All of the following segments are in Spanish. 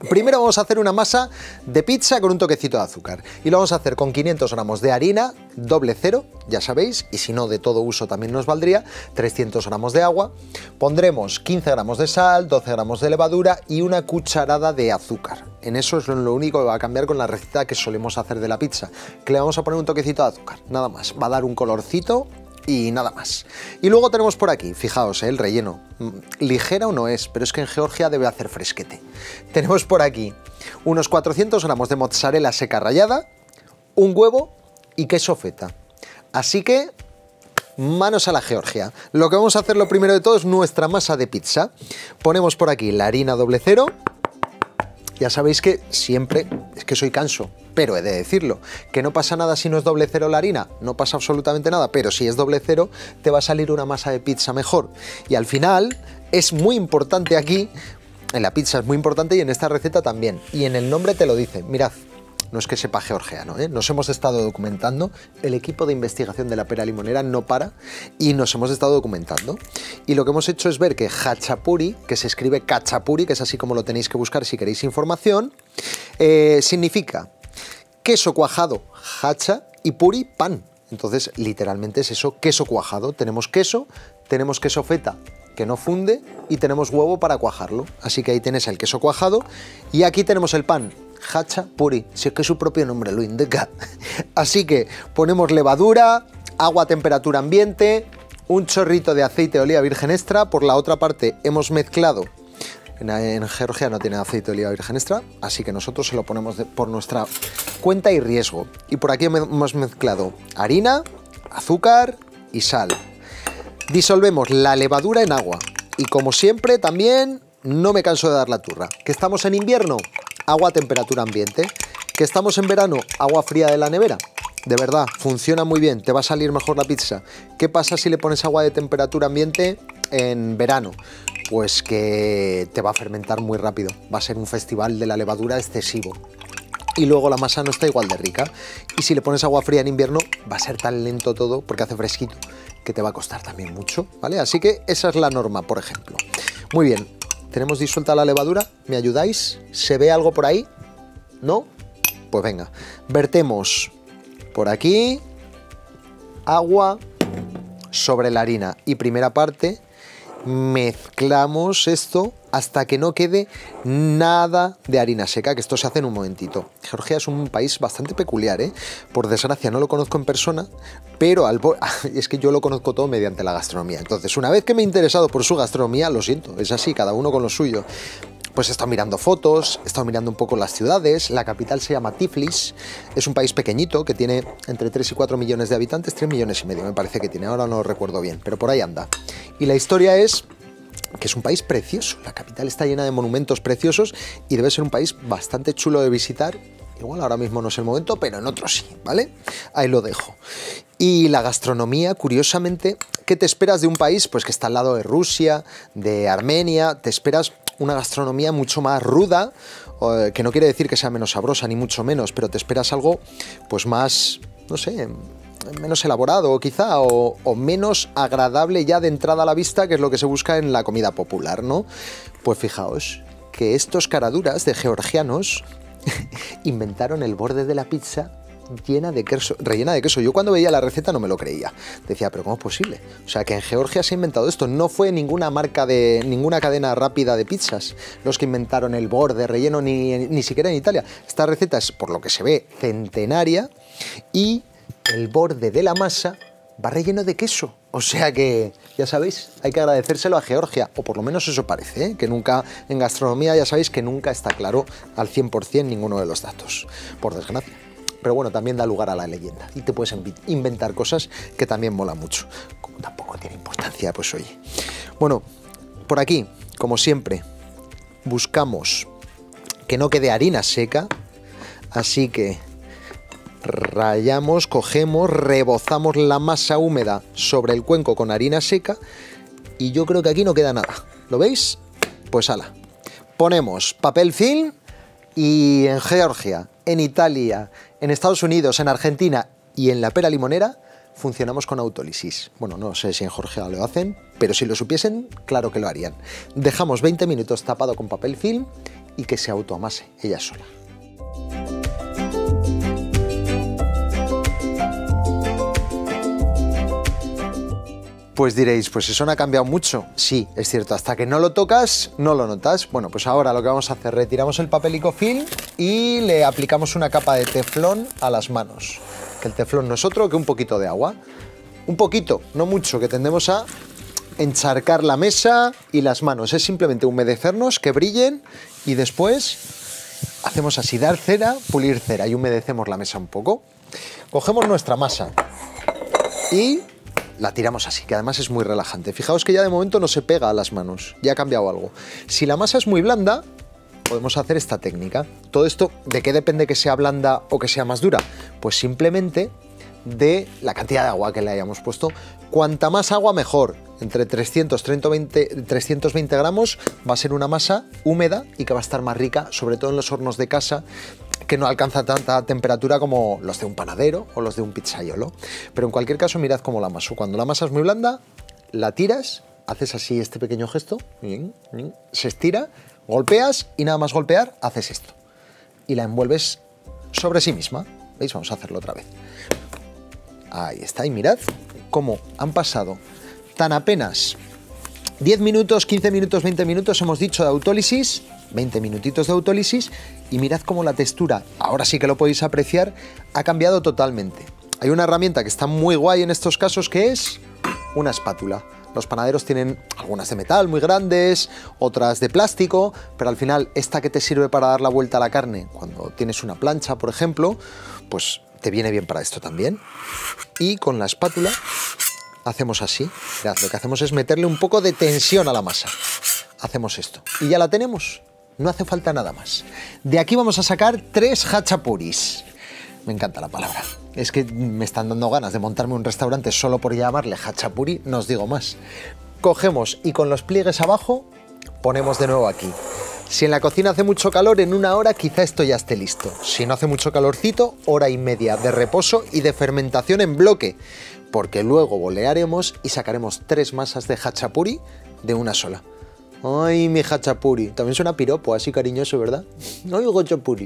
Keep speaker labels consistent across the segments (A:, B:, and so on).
A: Primero vamos a hacer una masa de pizza con un toquecito de azúcar y lo vamos a hacer con 500 gramos de harina, doble cero, ya sabéis, y si no de todo uso también nos valdría, 300 gramos de agua, pondremos 15 gramos de sal, 12 gramos de levadura y una cucharada de azúcar. En eso es lo único que va a cambiar con la receta que solemos hacer de la pizza, que le vamos a poner un toquecito de azúcar, nada más, va a dar un colorcito y nada más. Y luego tenemos por aquí, fijaos, el relleno, ligero no es, pero es que en Georgia debe hacer fresquete. Tenemos por aquí unos 400 gramos de mozzarella seca rallada, un huevo y queso feta. Así que, manos a la Georgia. Lo que vamos a hacer lo primero de todo es nuestra masa de pizza. Ponemos por aquí la harina doble cero. Ya sabéis que siempre, es que soy canso, pero he de decirlo, que no pasa nada si no es doble cero la harina, no pasa absolutamente nada, pero si es doble cero te va a salir una masa de pizza mejor. Y al final es muy importante aquí, en la pizza es muy importante y en esta receta también, y en el nombre te lo dice, mirad. No es que sepa georgiano, ¿eh? Nos hemos estado documentando, el equipo de investigación de la Pera Limonera no para y nos hemos estado documentando. Y lo que hemos hecho es ver que hachapuri, que se escribe cachapuri, que es así como lo tenéis que buscar si queréis información, significa queso cuajado, hacha, y puri, pan. Entonces, literalmente es eso, queso cuajado. Tenemos queso feta, que no funde, y tenemos huevo para cuajarlo. Así que ahí tienes el queso cuajado y aquí tenemos el pan. Hachapuri, si es que su propio nombre lo indica. Así que ponemos levadura, agua a temperatura ambiente, un chorrito de aceite de oliva virgen extra. Por la otra parte hemos mezclado, en Georgia no tiene aceite de oliva virgen extra, así que nosotros se lo ponemos por nuestra cuenta y riesgo. Y por aquí hemos mezclado harina, azúcar y sal. Disolvemos la levadura en agua y como siempre también no me canso de dar la turra. ¿Que estamos en invierno? Agua a temperatura ambiente. ¿Que estamos en verano? Agua fría de la nevera. De verdad, funciona muy bien, te va a salir mejor la pizza. ¿Qué pasa si le pones agua de temperatura ambiente en verano? Pues que te va a fermentar muy rápido. Va a ser un festival de la levadura excesivo. Y luego la masa no está igual de rica. Y si le pones agua fría en invierno, va a ser tan lento todo, porque hace fresquito, que te va a costar también mucho, ¿vale? Así que esa es la norma, por ejemplo. Muy bien, tenemos disuelta la levadura, ¿me ayudáis? ¿Se ve algo por ahí? ¿No? Pues venga, vertemos por aquí agua sobre la harina y primera parte mezclamos esto hasta que no quede nada de harina seca, que esto se hace en un momentito. Georgia es un país bastante peculiar, ¿eh? Por desgracia no lo conozco en persona, pero es que yo lo conozco todo mediante la gastronomía. Entonces, una vez que me he interesado por su gastronomía, lo siento, es así, cada uno con lo suyo. Pues he estado mirando fotos, he estado mirando un poco las ciudades. La capital se llama Tiflis, es un país pequeñito que tiene entre 3 y 4 millones de habitantes, 3 millones y medio me parece que tiene, ahora no lo recuerdo bien, pero por ahí anda. Y la historia es que es un país precioso, la capital está llena de monumentos preciosos y debe ser un país bastante chulo de visitar. Igual ahora mismo no es el momento, pero en otro sí, ¿vale? Ahí lo dejo. Y la gastronomía, curiosamente, ¿qué te esperas de un país pues que está al lado de Rusia, de Armenia? Te esperas una gastronomía mucho más ruda, que no quiere decir que sea menos sabrosa, ni mucho menos, pero te esperas algo pues más, no sé, menos elaborado quizá, o menos agradable ya de entrada a la vista, que es lo que se busca en la comida popular, ¿no? Pues fijaos que estos caraduras de georgianos inventaron el borde de la pizza rellena de queso. Yo cuando veía la receta no me lo creía. Decía, pero ¿cómo es posible? O sea, que en Georgia se ha inventado esto. No fue ninguna marca de ninguna cadena rápida de pizzas los que inventaron el borde relleno, ni siquiera en Italia. Esta receta es, por lo que se ve, centenaria y el borde de la masa va relleno de queso. O sea que, ya sabéis, hay que agradecérselo a Georgia, o por lo menos eso parece, ¿eh? Que nunca, en gastronomía ya sabéis que nunca está claro al 100% ninguno de los datos, por desgracia. Pero bueno, también da lugar a la leyenda y te puedes inventar cosas que también mola mucho. Como tampoco tiene importancia, pues oye. Bueno, por aquí, como siempre, buscamos que no quede harina seca, así que rallamos, cogemos, rebozamos la masa húmeda sobre el cuenco con harina seca y yo creo que aquí no queda nada. ¿Lo veis? Pues ala. Ponemos papel film y en Georgia, en Italia, en Estados Unidos, en Argentina y en la Pera Limonera funcionamos con autólisis. Bueno, no sé si en Georgia lo hacen, pero si lo supiesen, claro que lo harían. Dejamos 20 minutos tapado con papel film y que se autoamase ella sola. Pues diréis, pues eso no ha cambiado mucho. Sí, es cierto, hasta que no lo tocas, no lo notas. Bueno, pues ahora lo que vamos a hacer, retiramos el papel Icofilm y le aplicamos una capa de teflón a las manos. Que el teflón no es otro que un poquito de agua. Un poquito, no mucho, que tendemos a encharcar la mesa y las manos. Es simplemente humedecernos, que brillen y después hacemos así, dar cera, pulir cera y humedecemos la mesa un poco. Cogemos nuestra masa y la tiramos así, que además es muy relajante. Fijaos que ya de momento no se pega a las manos, ya ha cambiado algo. Si la masa es muy blanda, podemos hacer esta técnica. Todo esto, ¿de qué depende que sea blanda o que sea más dura? Pues simplemente de la cantidad de agua que le hayamos puesto. Cuanta más agua, mejor. Entre 320 gramos va a ser una masa húmeda y que va a estar más rica, sobre todo en los hornos de casa, que no alcanza tanta temperatura como los de un panadero o los de un pizzaiolo. Pero en cualquier caso, mirad cómo la amaso. Cuando la masa es muy blanda, la tiras, haces así este pequeño gesto, se estira, golpeas y nada más golpear, haces esto. Y la envuelves sobre sí misma. ¿Veis? Vamos a hacerlo otra vez. Ahí está, y mirad cómo han pasado tan apenas 10 minutos, 15 minutos, 20 minutos, hemos dicho, de autólisis, 20 minutitos de autólisis, y mirad cómo la textura, ahora sí que lo podéis apreciar, ha cambiado totalmente. Hay una herramienta que está muy guay en estos casos, que es una espátula. Los panaderos tienen algunas de metal muy grandes, otras de plástico, pero al final esta que te sirve para dar la vuelta a la carne, cuando tienes una plancha, por ejemplo, pues te viene bien para esto también. Y con la espátula hacemos así. Mirad, lo que hacemos es meterle un poco de tensión a la masa. Hacemos esto y ya la tenemos. No hace falta nada más. De aquí vamos a sacar 3 hachapuris. Me encanta la palabra. Es que me están dando ganas de montarme un restaurante solo por llamarle hachapuri, no os digo más. Cogemos y con los pliegues abajo ponemos de nuevo aquí. Si en la cocina hace mucho calor, en 1 hora quizá esto ya esté listo. Si no hace mucho calorcito, 1 hora y media de reposo y de fermentación en bloque, porque luego bolearemos y sacaremos 3 masas de hachapuri de una sola. ¡Ay, mi hachapuri! También suena piropo, así cariñoso, ¿verdad? ¡Ay, hachapuri!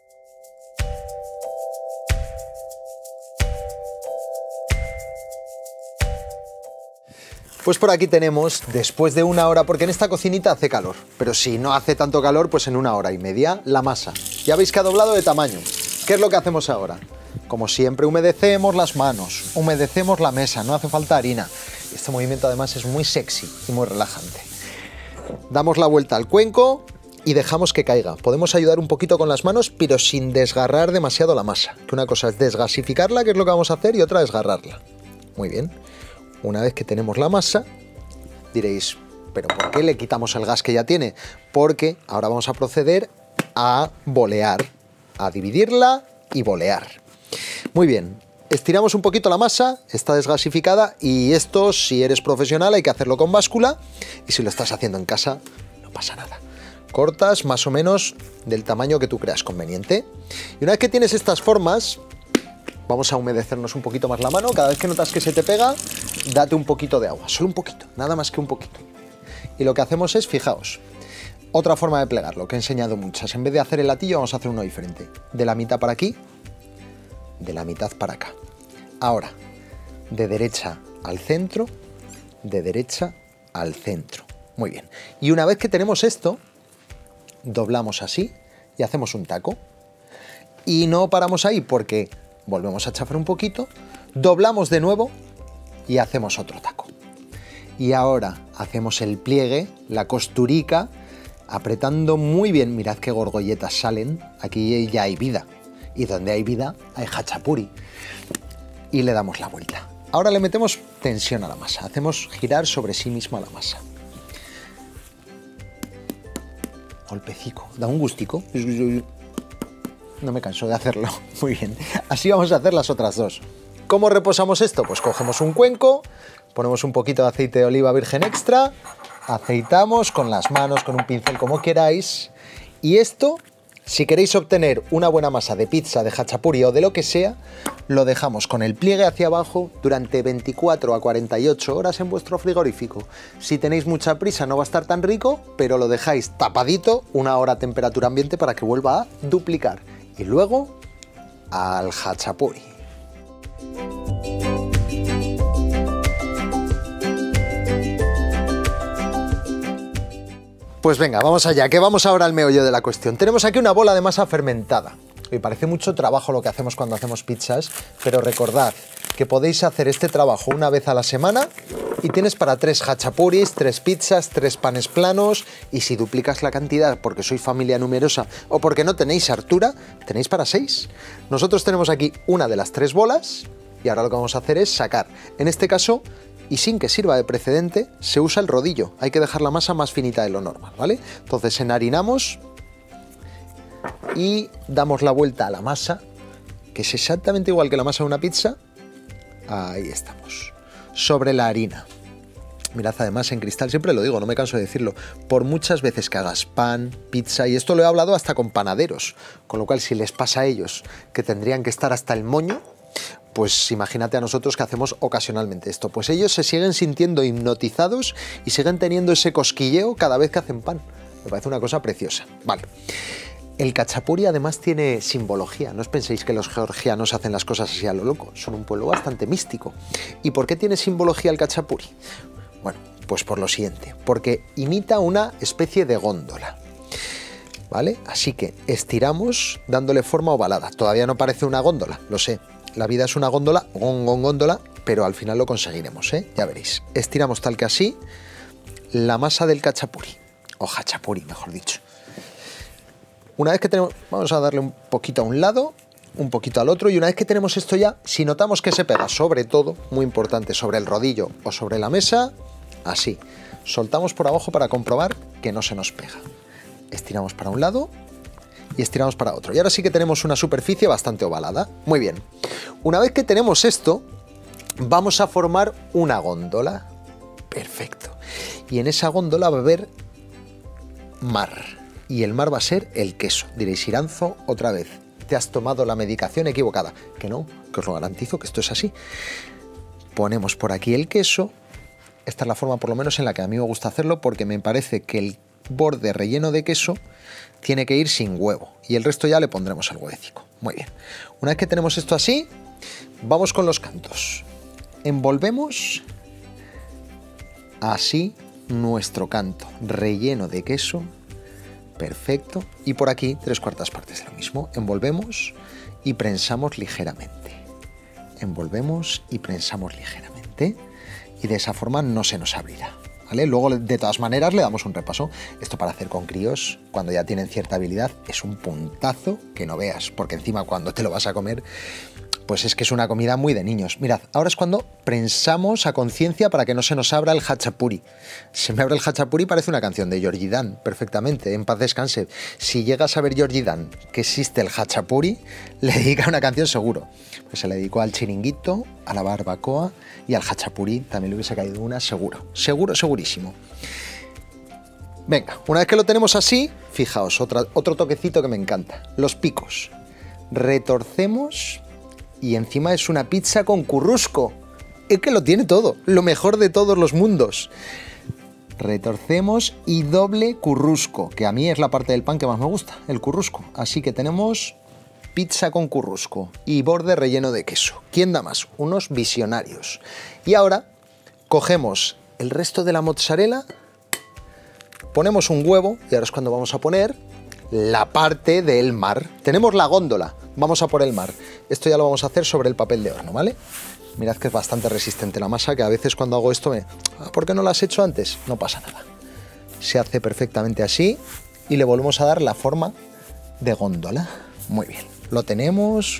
A: Pues por aquí tenemos, después de 1 hora, porque en esta cocinita hace calor, pero si no hace tanto calor, pues en 1 hora y media, la masa. Ya veis que ha doblado de tamaño. ¿Qué es lo que hacemos ahora? Como siempre, humedecemos las manos, humedecemos la mesa, no hace falta harina. Este movimiento además es muy sexy y muy relajante. Damos la vuelta al cuenco y dejamos que caiga. Podemos ayudar un poquito con las manos, pero sin desgarrar demasiado la masa. Que una cosa es desgasificarla, que es lo que vamos a hacer, y otra desgarrarla. Muy bien. Una vez que tenemos la masa, diréis, ¿pero por qué le quitamos el gas que ya tiene? Porque ahora vamos a proceder a bolear, a dividirla y bolear. Muy bien, estiramos un poquito la masa, está desgasificada, y esto, si eres profesional, hay que hacerlo con báscula, y si lo estás haciendo en casa, no pasa nada. Cortas más o menos del tamaño que tú creas conveniente. Y una vez que tienes estas formas, vamos a humedecernos un poquito más la mano. Cada vez que notas que se te pega, date un poquito de agua, solo un poquito, nada más que un poquito. Y lo que hacemos es, fijaos, otra forma de plegarlo, que he enseñado muchas. En vez de hacer el latillo, vamos a hacer uno diferente. De la mitad para aquí, de la mitad para acá. Ahora, de derecha al centro, de derecha al centro. Muy bien. Y una vez que tenemos esto, doblamos así y hacemos un taco. Y no paramos ahí porque volvemos a chafar un poquito, doblamos de nuevo y hacemos otro taco. Y ahora hacemos el pliegue, la costurica, apretando muy bien. Mirad qué gorgolletas salen, aquí ya hay vida. Y donde hay vida hay hachapuri. Y le damos la vuelta. Ahora le metemos tensión a la masa, hacemos girar sobre sí misma la masa. Golpecico, da un gustico. No me canso de hacerlo. Muy bien. Así vamos a hacer las otras dos. ¿Cómo reposamos esto? Pues cogemos un cuenco, ponemos un poquito de aceite de oliva virgen extra, aceitamos con las manos, con un pincel, como queráis, y esto Si queréis obtener una buena masa de pizza, de hachapuri o de lo que sea, lo dejamos con el pliegue hacia abajo durante 24 a 48 horas en vuestro frigorífico. Si tenéis mucha prisa no va a estar tan rico, pero lo dejáis tapadito 1 hora a temperatura ambiente para que vuelva a duplicar. Y luego al hachapuri. Pues venga, vamos allá, que vamos ahora al meollo de la cuestión. Tenemos aquí una bola de masa fermentada. Me parece mucho trabajo lo que hacemos cuando hacemos pizzas, pero recordad que podéis hacer este trabajo una vez a la semana y tienes para 3 hachapuris, 3 pizzas, 3 panes planos, y si duplicas la cantidad porque sois familia numerosa o porque no tenéis hartura, tenéis para 6. Nosotros tenemos aquí una de las 3 bolas y ahora lo que vamos a hacer es sacar, en este caso, y sin que sirva de precedente, se usa el rodillo. Hay que dejar la masa más finita de lo normal, ¿vale? Entonces enharinamos y damos la vuelta a la masa, que es exactamente igual que la masa de una pizza. Ahí estamos, sobre la harina. Mirad, además en cristal, siempre lo digo, no me canso de decirlo, por muchas veces que hagas pan, pizza, y esto lo he hablado hasta con panaderos, con lo cual si les pasa a ellos que tendrían que estar hasta el moño, pues imagínate a nosotros que hacemos ocasionalmente esto. Pues ellos se siguen sintiendo hipnotizados y siguen teniendo ese cosquilleo cada vez que hacen pan. Me parece una cosa preciosa. Vale. El hachapuri además tiene simbología. No os penséis que los georgianos hacen las cosas así a lo loco. Son un pueblo bastante místico. ¿Y por qué tiene simbología el hachapuri? Bueno, pues por lo siguiente. Porque imita una especie de góndola. ¿Vale? Así que estiramos dándole forma ovalada. Todavía no parece una góndola, lo sé. La vida es una góndola, góndola, pero al final lo conseguiremos, ¿eh? Ya veréis. Estiramos tal que así la masa del hachapuri, o hachapuri, mejor dicho. Una vez que tenemos, vamos a darle un poquito a un lado, un poquito al otro, y una vez que tenemos esto ya, si notamos que se pega sobre todo, muy importante, sobre el rodillo o sobre la mesa, así. Soltamos por abajo para comprobar que no se nos pega. Estiramos para un lado y estiramos para otro. Y ahora sí que tenemos una superficie bastante ovalada. Muy bien. Una vez que tenemos esto, vamos a formar una góndola. Perfecto. Y en esa góndola va a haber mar. Y el mar va a ser el queso. Diréis, Iranzo, otra vez, te has tomado la medicación equivocada. Que no, que os lo garantizo que esto es así. Ponemos por aquí el queso. Esta es la forma por lo menos en la que a mí me gusta hacerlo, porque me parece que el borde relleno de queso tiene que ir sin huevo y el resto ya le pondremos el huevecico. Muy bien. Una vez que tenemos esto así, vamos con los cantos. Envolvemos así nuestro canto relleno de queso. Perfecto. Y por aquí 3/4 partes de lo mismo. Envolvemos y prensamos ligeramente. Envolvemos y prensamos ligeramente. Y de esa forma no se nos abrirá. ¿Vale? Luego, de todas maneras, le damos un repaso. Esto para hacer con críos, cuando ya tienen cierta habilidad, es un puntazo que no veas, porque encima cuando te lo vas a comer, pues es que es una comida muy de niños. Mirad, ahora es cuando prensamos a conciencia para que no se nos abra el hachapuri. Se me abre el hachapuri, parece una canción de Georgie Dan, perfectamente, en paz descanse. Si llegas a ver Georgie Dan que existe el hachapuri, le dedica una canción seguro. Pues se le dedicó al chiringuito, a la barbacoa y al hachapuri, también le hubiese caído una seguro. Seguro, segurísimo. Venga, una vez que lo tenemos así, fijaos, otro toquecito que me encanta. Los picos. Retorcemos y encima es una pizza con currusco. Es que lo tiene todo, lo mejor de todos los mundos. Retorcemos y doble currusco, que a mí es la parte del pan que más me gusta, el currusco. Así que tenemos pizza con currusco y borde relleno de queso. ¿Quién da más? Unos visionarios. Y ahora cogemos el resto de la mozzarella, ponemos un huevo y ahora es cuando vamos a poner la parte del mar. Tenemos la góndola, vamos a por el mar. Esto ya lo vamos a hacer sobre el papel de horno, ¿vale? Mirad que es bastante resistente la masa, que a veces cuando hago esto ¿por qué no lo has hecho antes? No pasa nada. Se hace perfectamente así y le volvemos a dar la forma de góndola. Muy bien, lo tenemos.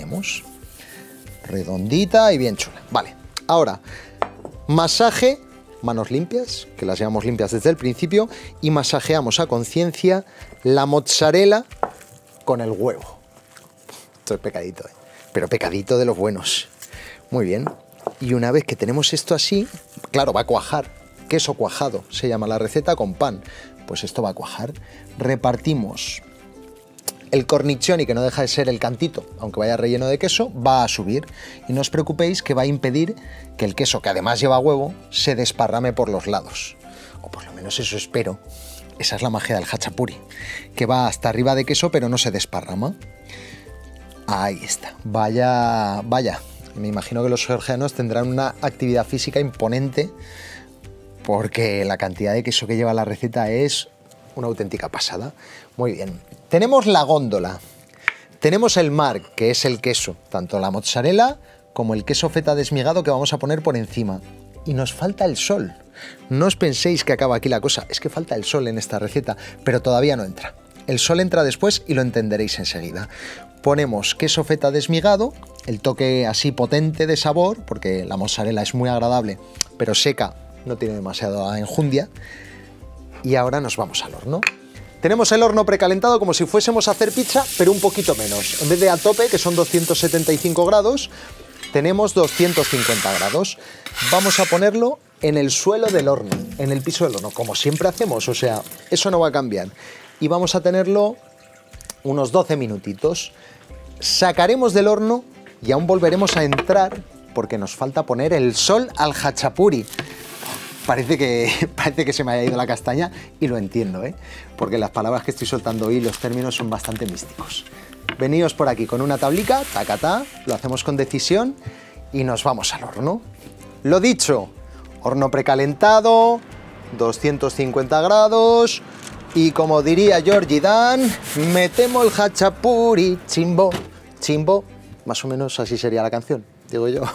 A: Redondita y bien chula. Vale, ahora, masaje, manos limpias, que las llevamos limpias desde el principio, y masajeamos a conciencia la mozzarella con el huevo. Esto es pecadito, pero pecadito de los buenos. Muy bien, y una vez que tenemos esto así, claro, va a cuajar. Queso cuajado, se llama la receta, con pan. Pues esto va a cuajar. Repartimos el cornichoni, que no deja de ser el cantito, aunque vaya relleno de queso, va a subir. Y no os preocupéis que va a impedir que el queso, que además lleva huevo, se desparrame por los lados. O por lo menos eso espero. Esa es la magia del hachapuri, que va hasta arriba de queso pero no se desparrama. Ahí está. Vaya, vaya. Me imagino que los georgianos tendrán una actividad física imponente porque la cantidad de queso que lleva la receta es una auténtica pasada. Muy bien. Tenemos la góndola. Tenemos el mar, que es el queso, tanto la mozzarella como el queso feta desmigado que vamos a poner por encima. Y nos falta el sol. No os penséis que acaba aquí la cosa, es que falta el sol en esta receta, pero todavía no entra. El sol entra después y lo entenderéis enseguida. Ponemos queso feta desmigado, el toque así potente de sabor, porque la mozzarella es muy agradable, pero seca, no tiene demasiada enjundia. Y ahora nos vamos al horno. Tenemos el horno precalentado como si fuésemos a hacer pizza, pero un poquito menos. En vez de a tope, que son 275 grados, tenemos 250 grados. Vamos a ponerlo en el suelo del horno, en el piso del horno, como siempre hacemos, o sea, eso no va a cambiar. Y vamos a tenerlo unos 12 minutitos. Sacaremos del horno y aún volveremos a entrar porque nos falta poner el sol al hachapuri. Parece que se me haya ido la castaña y lo entiendo, porque las palabras que estoy soltando hoy, los términos son bastante místicos. Veníos por aquí con una tablica, tacatá, lo hacemos con decisión y nos vamos al horno. Lo dicho, horno precalentado, 250 grados y como diría Georgie Dan, metemos el hachapuri, chimbo, chimbo, más o menos así sería la canción, digo yo.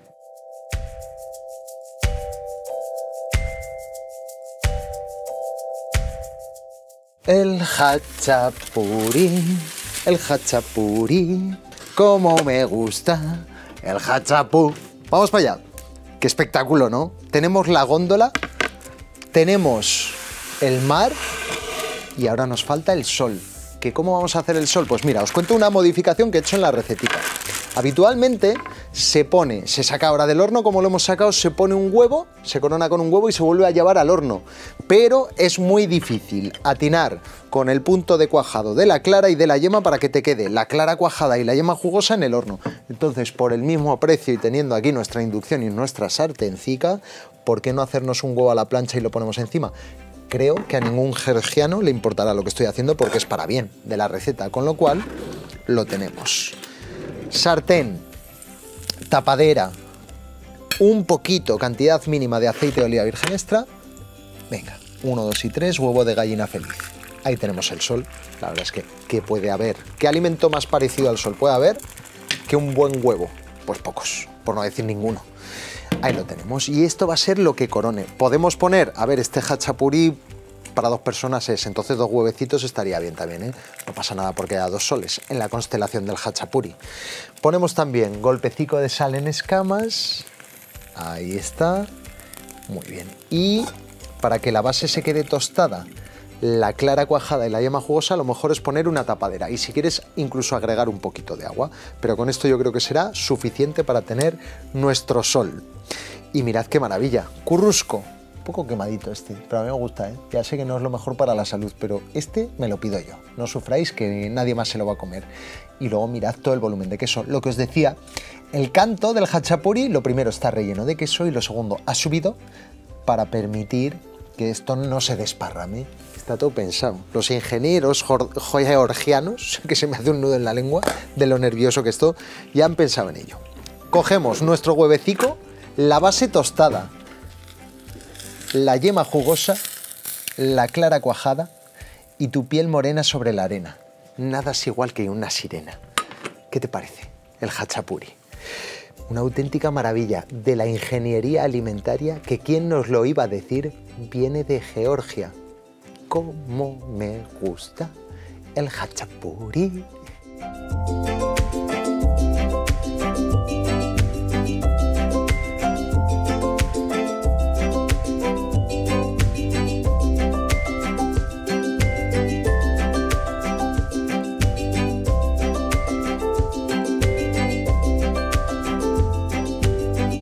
A: El hachapuri, como me gusta, el hachapú. Vamos para allá. Qué espectáculo, ¿no? Tenemos la góndola, tenemos el mar y ahora nos falta el sol. ¿Que cómo vamos a hacer el sol? Pues mira, os cuento una modificación que he hecho en la recetita. Habitualmente se saca ahora del horno, como lo hemos sacado, se pone un huevo, se corona con un huevo y se vuelve a llevar al horno. Pero es muy difícil atinar con el punto de cuajado de la clara y de la yema para que te quede la clara cuajada y la yema jugosa en el horno. Entonces, por el mismo precio y teniendo aquí nuestra inducción y nuestra sartencica, ¿por qué no hacernos un huevo a la plancha y lo ponemos encima? Creo que a ningún georgiano le importará lo que estoy haciendo porque es para bien de la receta, con lo cual lo tenemos. Sartén, tapadera, un poquito, cantidad mínima de aceite de oliva virgen extra. Venga, 1, 2 y 3, huevo de gallina feliz. Ahí tenemos el sol. La verdad es que, ¿qué puede haber? ¿Qué alimento más parecido al sol puede haber que un buen huevo? Pues pocos, por no decir ninguno. Ahí lo tenemos. Y esto va a ser lo que corone. Podemos poner, a ver, este hachapuri para 2 personas es, entonces 2 huevecitos estaría bien también, No pasa nada porque haya 2 soles en la constelación del hachapuri. Ponemos también golpecico de sal en escamas. Ahí está. Muy bien. Y para que la base se quede tostada, la clara cuajada y la yema jugosa, lo mejor es poner una tapadera. Y si quieres, incluso agregar un poquito de agua. Pero con esto yo creo que será suficiente para tener nuestro sol. Y mirad qué maravilla. Currusco. Un poco quemadito este, pero a mí me gusta, Ya sé que no es lo mejor para la salud, pero este me lo pido yo. No sufráis que nadie más se lo va a comer. Y luego mirad todo el volumen de queso. Lo que os decía, el canto del hachapuri, lo primero está relleno de queso y lo segundo ha subido para permitir que esto no se desparrame. Está todo pensado. Los ingenieros georgianos, que se me hace un nudo en la lengua de lo nervioso que estoy, ya han pensado en ello. Cogemos nuestro huevecico, la base tostada, la yema jugosa, la clara cuajada y tu piel morena sobre la arena. Nada es igual que una sirena. ¿Qué te parece? El hachapuri. Una auténtica maravilla de la ingeniería alimentaria que, ¿quién nos lo iba a decir?, viene de Georgia. ¡Cómo me gusta el hachapuri!